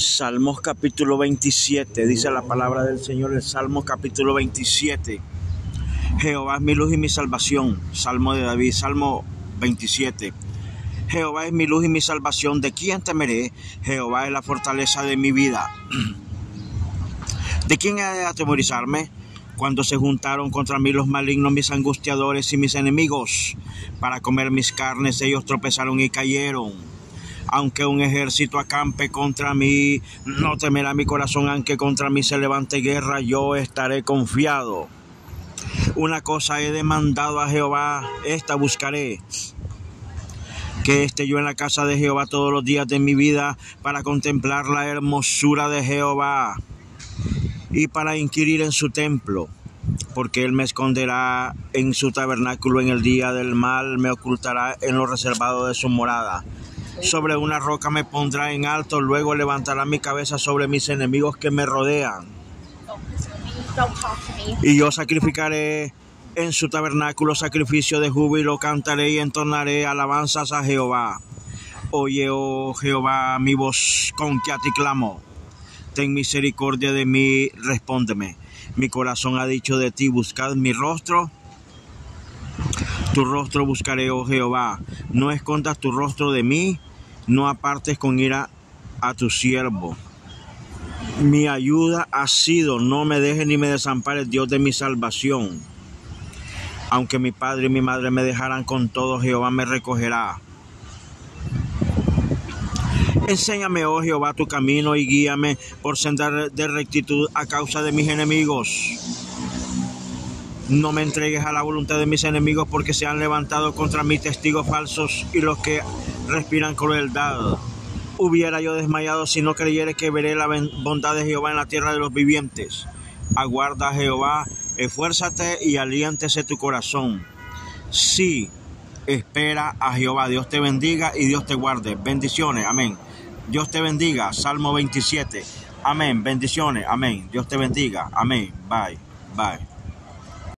Salmos capítulo 27, dice la palabra del Señor, el Salmo capítulo 27. Jehová es mi luz y mi salvación. Salmo de David, Salmo 27. Jehová es mi luz y mi salvación, ¿de quién temeré? Jehová es la fortaleza de mi vida. ¿De quién he de atemorizarme? Cuando se juntaron contra mí los malignos, mis angustiadores y mis enemigos, para comer mis carnes, ellos tropezaron y cayeron. Aunque un ejército acampe contra mí, no temerá mi corazón, aunque contra mí se levante guerra, yo estaré confiado. Una cosa he demandado a Jehová, esta buscaré, que esté yo en la casa de Jehová todos los días de mi vida, para contemplar la hermosura de Jehová y para inquirir en su templo. Porque él me esconderá en su tabernáculo en el día del mal, me ocultará en lo reservado de su morada. Sobre una roca me pondrá en alto, luego levantará mi cabeza sobre mis enemigos que me rodean. Y yo sacrificaré en su tabernáculo sacrificio de júbilo, cantaré y entonaré alabanzas a Jehová. Oye, oh Jehová, mi voz con que a ti clamo. Ten misericordia de mí, respóndeme. Mi corazón ha dicho de ti, buscad mi rostro. Tu rostro buscaré, oh Jehová. No escondas tu rostro de mí, no apartes con ira a tu siervo. Mi ayuda ha sido, no me dejes ni me desampares, Dios de mi salvación. Aunque mi padre y mi madre me dejaran, con todo Jehová me recogerá. Enséñame, oh Jehová, tu camino y guíame por senda de rectitud a causa de mis enemigos. No me entregues a la voluntad de mis enemigos, porque se han levantado contra mí testigos falsos y los que respiran crueldad. Hubiera yo desmayado si no creyere que veré la bondad de Jehová en la tierra de los vivientes. Aguarda a Jehová, esfuérzate y aliéntese tu corazón. Sí, espera a Jehová. Dios te bendiga y Dios te guarde. Bendiciones, amén. Dios te bendiga. Salmo 27. Amén. Bendiciones, amén. Dios te bendiga. Amén. Bye. Bye.